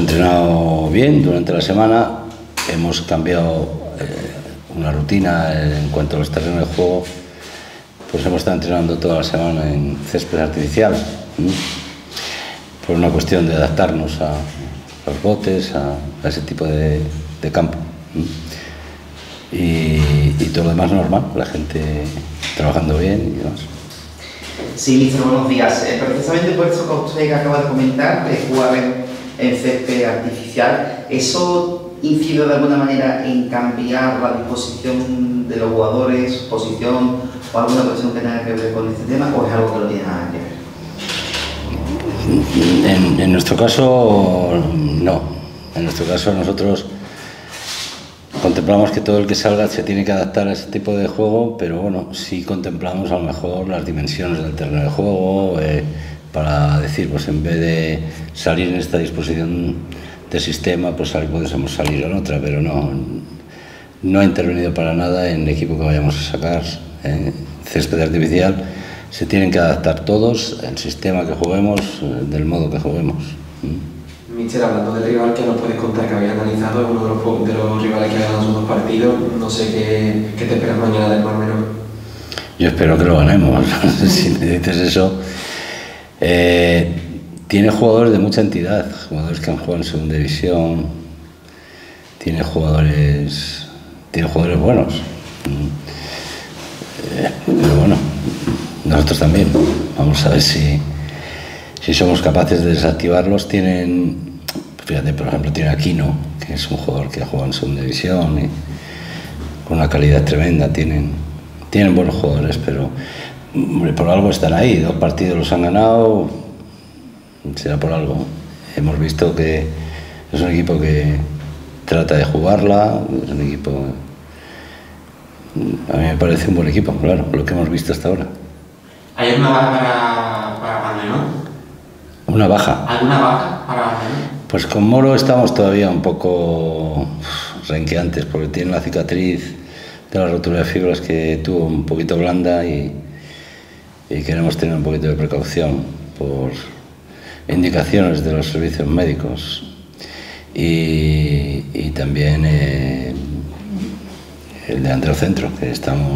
entrenado bien durante la semana, hemos cambiado una rutina en cuanto a los terrenos de juego, pues hemos estado entrenando toda la semana en césped artificial, por una cuestión de adaptarnos a los botes, a ese tipo de campo. Y todo lo demás normal, la gente trabajando bien y demás. Sí, mister, buenos días. Precisamente por eso que usted acaba de comentar, de jugar en césped artificial, ¿eso incide de alguna manera en cambiar la disposición de los jugadores, posición o alguna cuestión que tenga que ver con este tema, o es algo que no tiene nada que ver? En nuestro caso, no. En nuestro caso, nosotros contemplamos que todo el que salga se tiene que adaptar a ese tipo de juego, pero bueno, sí contemplamos a lo mejor las dimensiones del terreno de juego, para decir, pues en vez de salir en esta disposición de sistema, pues podemos salir en otra, pero no ha intervenido para nada en el equipo que vayamos a sacar. Césped artificial, se tienen que adaptar todos, el sistema que juguemos, del modo que juguemos. Mister, hablando del rival que nos puedes contar que habéis analizado, es uno de los rivales que ha ganado sus dos partidos, no sé qué te esperas mañana del Mar Menor. Yo espero que lo ganemos. Si me dices eso, tiene jugadores de mucha entidad, jugadores que han jugado en segunda división, tiene jugadores buenos, pero bueno, nosotros también, vamos a ver si somos capaces de desactivarlos. Fíjate, por ejemplo, tiene a Aquino, que es un jugador que ha jugado en segunda división y con una calidad tremenda. Tienen buenos jugadores, pero hombre, por algo están ahí. 2 partidos los han ganado, será por algo. Hemos visto que es un equipo que trata de jugarla, es un equipo... A mí me parece un buen equipo, claro, lo que hemos visto hasta ahora. ¿Hay alguna baja para Mar Menor? ¿Una baja? ¿Alguna baja para Mar Menor? Pues con Moro estamos todavía un poco renqueantes, porque tiene la cicatriz de la rotura de fibras que tuvo un poquito blanda y queremos tener un poquito de precaución por indicaciones de los servicios médicos. Y también el delantero centro, que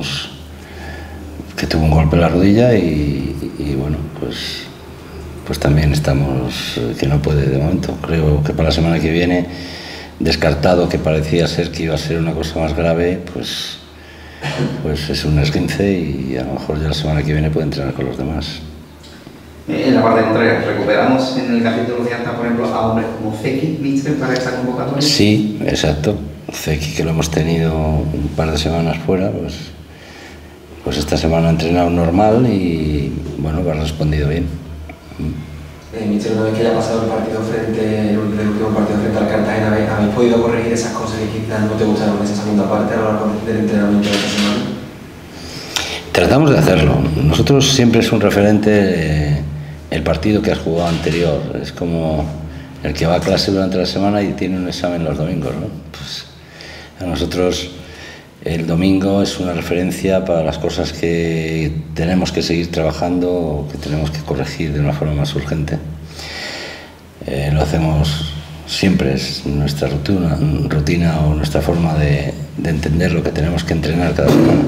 tuvo un golpe en la rodilla y bueno, pues también estamos, que no puede de momento. Creo que para la semana que viene, descartado que parecía ser que iba a ser una cosa más grave, pues es un esguince y a lo mejor ya la semana que viene puede entrenar con los demás. En la parte contraria, ¿recuperamos en el capítulo de alta, por ejemplo, a hombres como Zeki, mister, para esta convocatoria? Sí, exacto. Zeki, que lo hemos tenido un par de semanas fuera, pues esta semana ha entrenado normal y bueno, ha respondido bien. Mister, una vez que haya pasado el último partido frente al Cartagena, ¿habéis podido corregir esas cosas que quizás no te gustaron en esa segunda parte a lo largo del entrenamiento de esta semana? Tratamos de hacerlo. Nosotros siempre es un referente el partido que has jugado anterior. Es como el que va a clase durante la semana y tiene un examen los domingos, ¿no? Pues a nosotros el domingo es una referencia para las cosas que tenemos que seguir trabajando o que tenemos que corregir de una forma más urgente. Lo hacemos siempre, es nuestra rutina o nuestra forma de entender lo que tenemos que entrenar cada semana.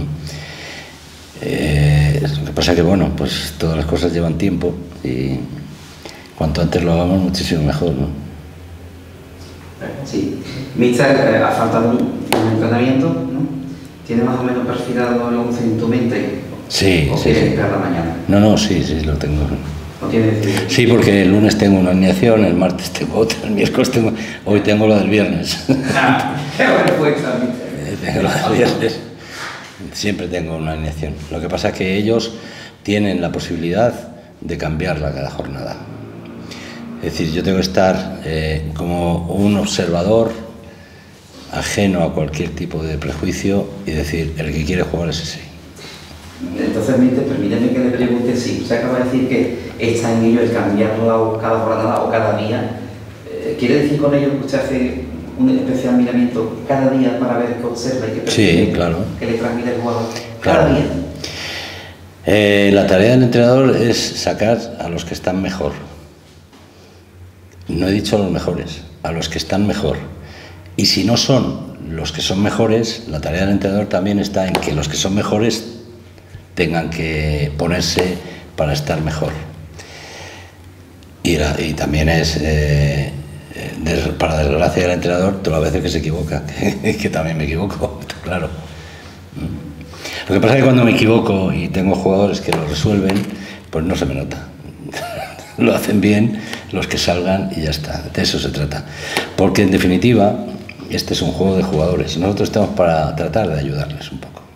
Lo que pasa es que bueno, pues todas las cosas llevan tiempo y cuanto antes lo hagamos muchísimo mejor, ¿no? Sí. Mister, ha faltado un entrenamiento, ¿no? ¿Tiene más o menos perfilado el 11 en tu mente? Sí, ¿O sí. quieres esperar la mañana? No, sí, lo tengo. ¿No tiene decidido? Sí, porque el lunes tengo una alineación, el martes tengo otra, el miércoles hoy tengo la del viernes. ¡Qué vergüenza, mister! Tengo la del viernes. Siempre tengo una alineación. Lo que pasa es que ellos tienen la posibilidad de cambiarla cada jornada. Es decir, yo tengo que estar como un observador ajeno a cualquier tipo de prejuicio y decir, el que quiere jugar es ese. Entonces, mister, permíteme que le pregunte si usted acaba de decir que está en ello el cambiarla cada jornada o cada día. ¿Quiere decir con ello que usted hace un especial miramiento cada día para ver qué observa y qué percibe? Sí, claro. Que le transmite el jugador Claro. cada día. La tarea del entrenador es sacar a los que están mejor. No he dicho a los mejores, a los que están mejor. Y si no son los que son mejores, la tarea del entrenador también está en que los que son mejores tengan que ponerse para estar mejor. Y también es, para desgracia del entrenador, todas las veces que se equivoca, que también me equivoco, claro. Lo que pasa es que cuando me equivoco y tengo jugadores que lo resuelven, pues no se me nota. Lo hacen bien los que salgan y ya está, de eso se trata. Porque en definitiva, este es un juego de jugadores y nosotros estamos para tratar de ayudarles un poco.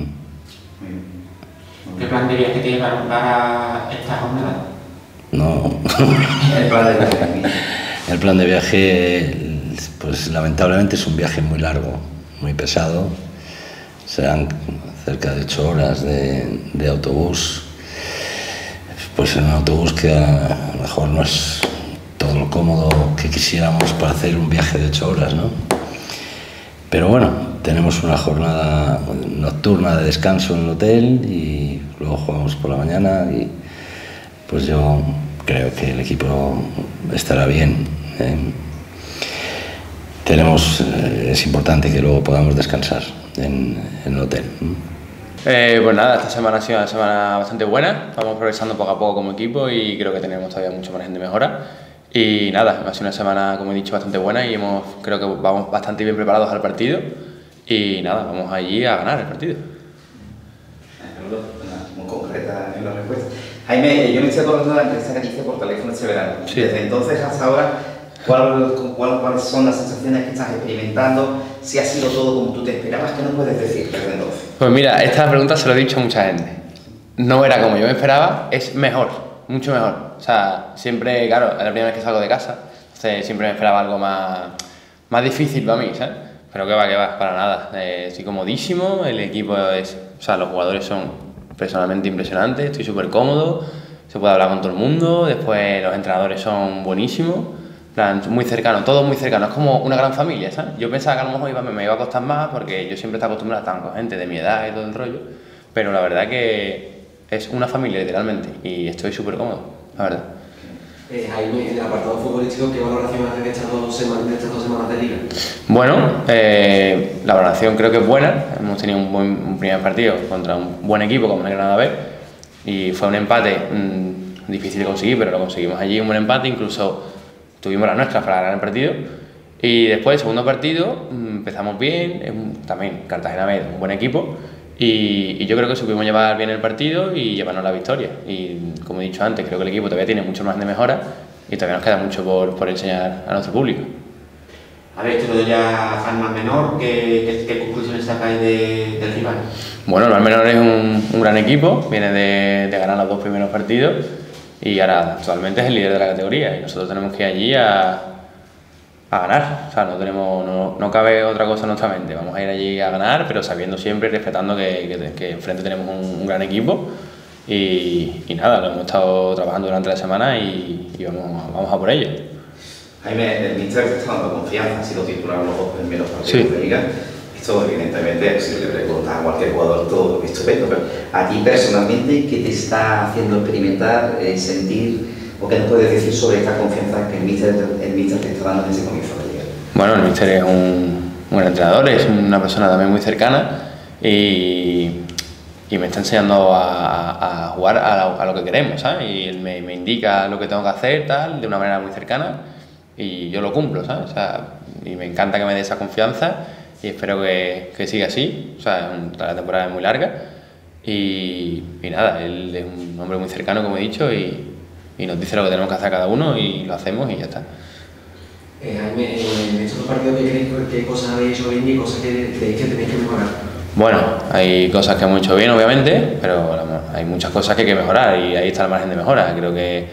¿Qué plan de viaje tiene para esta jornada? No. El plan de viaje. El plan de viaje, pues lamentablemente es un viaje muy largo, muy pesado. Serán cerca de 8 horas de autobús. Pues en un autobús que a lo mejor no es todo lo cómodo que quisiéramos para hacer un viaje de 8 horas, ¿no? Pero bueno, tenemos una jornada nocturna de descanso en el hotel y luego jugamos por la mañana y pues yo creo que el equipo estará bien. Es importante que luego podamos descansar en el hotel. Pues nada, esta semana ha sido una semana bastante buena, vamos progresando poco a poco como equipo y creo que tenemos todavía mucho margen de mejora. Y nada, ha sido una semana, como he dicho, bastante buena y creo que vamos bastante bien preparados al partido y nada, vamos allí a ganar el partido. Muy concreta en la respuesta. Jaime, yo me estoy acordando de la entrevista que hice por teléfono este verano. Sí. Desde entonces hasta ahora, ¿cuáles son las sensaciones que estás experimentando? Si ha sido todo como tú te esperabas, ¿qué nos puedes decir desde entonces? Pues mira, esta pregunta se lo he dicho a mucha gente. No era como yo me esperaba, es mejor, mucho mejor. O sea, siempre, claro, es la primera vez que salgo de casa, entonces siempre me esperaba algo más difícil para mí, ¿sabes? Pero que va, para nada. Estoy comodísimo, el equipo o sea, los jugadores son personalmente impresionantes, estoy súper cómodo, se puede hablar con todo el mundo, después los entrenadores son buenísimos, muy cercanos, todos muy cercanos, es como una gran familia, ¿sabes? Yo pensaba que a lo mejor me iba a costar más porque yo siempre estaba acostumbrado a estar con gente de mi edad y todo el rollo, pero la verdad que es una familia literalmente y estoy súper cómodo, la verdad. Jaime, en el apartado futbolístico, ¿qué valoración haces de estas dos semanas de liga? Bueno, la valoración creo que es buena. Hemos tenido un primer partido contra un buen equipo como el Granada B y fue un empate difícil de conseguir, pero lo conseguimos allí, un buen empate, incluso tuvimos las nuestras para ganar el partido. Y después, el segundo partido, empezamos bien, también Cartagena B, un buen equipo, y yo creo que supimos llevar bien el partido y llevarnos la victoria. Y como he dicho antes, creo que el equipo todavía tiene mucho más de mejora y todavía nos queda mucho por enseñar a nuestro público. Habéis tenido ya al Mar Menor, ¿qué conclusiones sacáis del rival? Bueno, el Mar Menor es un gran equipo, viene de ganar los 2 primeros partidos y ahora actualmente es el líder de la categoría y nosotros tenemos que ir allí a ganar. O sea, no cabe otra cosa en nuestra mente, vamos a ir allí a ganar, pero sabiendo siempre y respetando que enfrente tenemos un gran equipo y nada, lo hemos estado trabajando durante la semana y vamos a por ello. Jaime, el míster te está dando confianza, ha sido titular en los 2 primeros partidos Sí. de liga. Esto evidentemente, si le preguntas a cualquier jugador, todo estupendo, pero a ti personalmente, ¿qué te está haciendo experimentar, sentir, o qué nos puedes decir sobre esta confianza que el míster te está dando en ese comienzo de liga? Bueno, el míster es un buen entrenador, es una persona también muy cercana y me está enseñando a jugar a lo que queremos, ¿sabes? Y él me indica lo que tengo que hacer, tal, de una manera muy cercana y yo lo cumplo, ¿sabes? O sea, y me encanta que me dé esa confianza y espero que siga así. O sea, la temporada es muy larga y nada, él es un hombre muy cercano, como he dicho, y nos dice lo que tenemos que hacer cada uno y lo hacemos y ya está. Jaime, en estos 2 partidos, ¿qué cosas habéis hecho bien y cosas que creéis que tenéis que mejorar? Bueno, hay cosas que hemos hecho bien, obviamente, pero hay muchas cosas que hay que mejorar y ahí está el margen de mejora. Creo que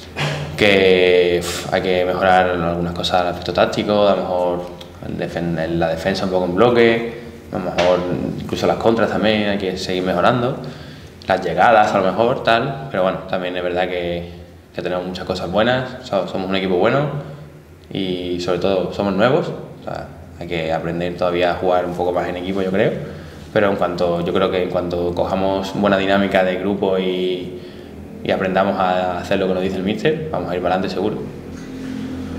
hay que mejorar algunas cosas al aspecto táctico, a lo mejor la defensa un poco en bloque, a lo mejor incluso las contras también hay que seguir mejorando, las llegadas a lo mejor, tal, pero bueno, también es verdad que tenemos muchas cosas buenas, somos un equipo bueno y sobre todo somos nuevos, o sea, hay que aprender todavía a jugar un poco más en equipo, yo creo, pero yo creo que en cuanto cojamos buena dinámica de grupo y aprendamos a hacer lo que nos dice el míster, vamos a ir para adelante seguro.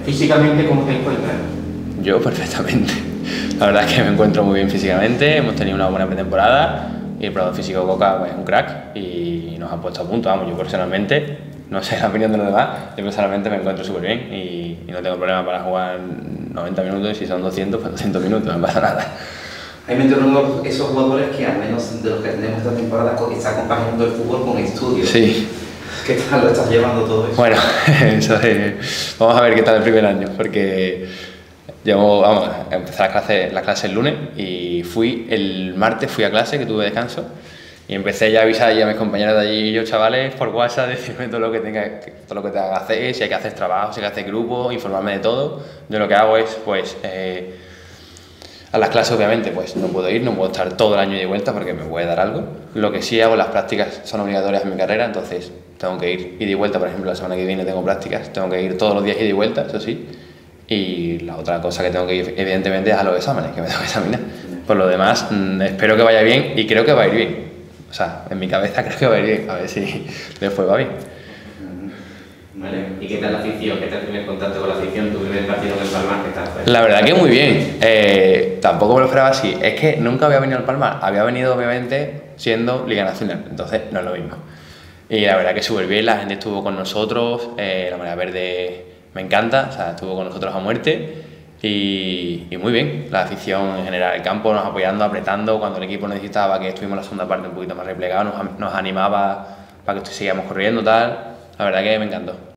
Físicamente, ¿cómo te encuentras? Yo perfectamente. La verdad es que me encuentro muy bien físicamente, hemos tenido una buena pretemporada y el preparador físico Coca pues, es un crack y nos ha puesto a punto. Vamos, yo personalmente, no sé la opinión de los demás, yo personalmente me encuentro súper bien y no tengo problema para jugar 90 minutos y si son 200, pues 200 minutos, no pasa nada. Hay uno de esos jugadores que al menos de los que tenemos esta temporada está compaginando el fútbol con estudios. Sí. ¿Qué tal lo estás llevando todo eso? Bueno, eso es, vamos a ver qué tal el primer año, porque empecé la clase el lunes y el martes fui a clase, que tuve descanso, y empecé ya a avisar ya a mis compañeros de allí, yo chavales, por WhatsApp, decirme todo lo que tenga que hacer, si hay que hacer trabajo, si hay que hacer grupo, informarme de todo. Yo lo que hago es, pues, a las clases obviamente pues no puedo ir, no puedo estar todo el año de vuelta porque me puede dar algo. Lo que sí hago, las prácticas son obligatorias en mi carrera, entonces tengo que ir ida y vuelta. Por ejemplo, la semana que viene tengo prácticas, tengo que ir todos los días ida y vuelta, eso sí. Y la otra cosa que tengo que ir evidentemente es a los exámenes, que me tengo que examinar. Por lo demás, espero que vaya bien y creo que va a ir bien. O sea, en mi cabeza creo que va a ir bien, a ver si después va bien. Vale. ¿Y qué tal la afición? ¿Qué tal el primer contacto con la afición? ¿Tu primer partido en el Palmar? ¿Qué tal fue? La verdad que muy bien. Tampoco me lo esperaba así. Es que nunca había venido al Palmar. Había venido obviamente siendo Liga Nacional, entonces no es lo mismo. Y la verdad que súper bien, la gente estuvo con nosotros, la Marea Verde me encanta, o sea, estuvo con nosotros a muerte y muy bien. La afición en general, el campo nos apoyando, apretando, cuando el equipo necesitaba que estuvimos en la segunda parte un poquito más replegados, nos animaba para que siguiéramos corriendo, tal. La verdad que me encantó.